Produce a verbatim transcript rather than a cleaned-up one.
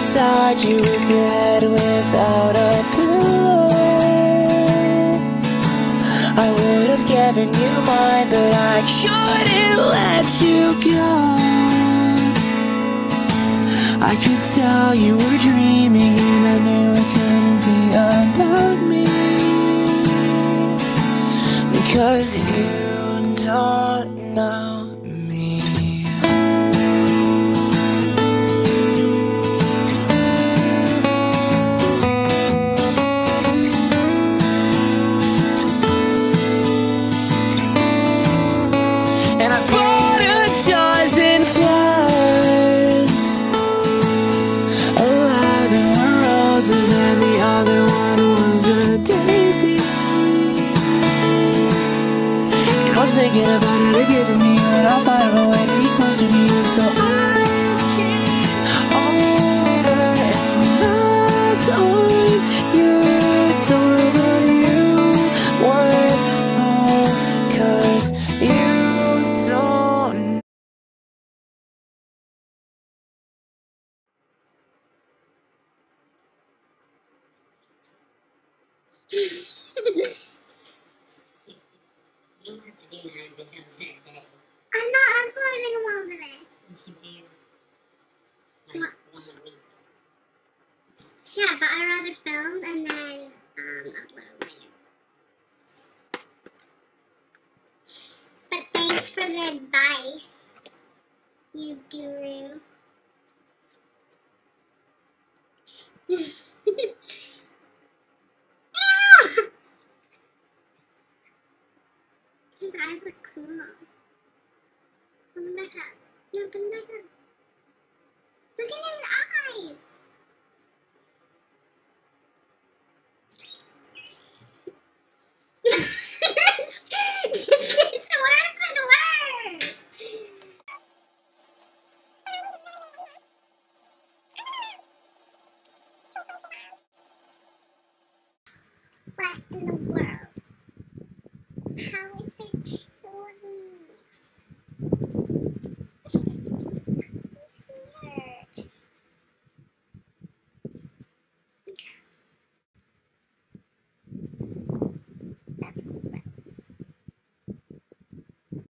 beside you with your head without a pillow. I would have given you mine, but I shouldn't let you go. I could tell you were dreaming, and I knew it couldn't be about me, because you don't know me. And I bought a dozen flowers. Eleven were roses and the other one was a daisy. And I was thinking about how to give it to you, and I'll find a way to be closer to you. So I came over and knocked on your door, but you weren't home, 'cause you don't. You don't have to do nine videos there, Daddy. I'm not uploading them all today. Yes, you do. Like one a week. Yeah, but I'd rather film and then um, upload them later. But thanks for the advice, you guru. His eyes look cool. Put them back up. No, put them back up. Look at his eyes. It's worse than worse. What in the world? How is there two?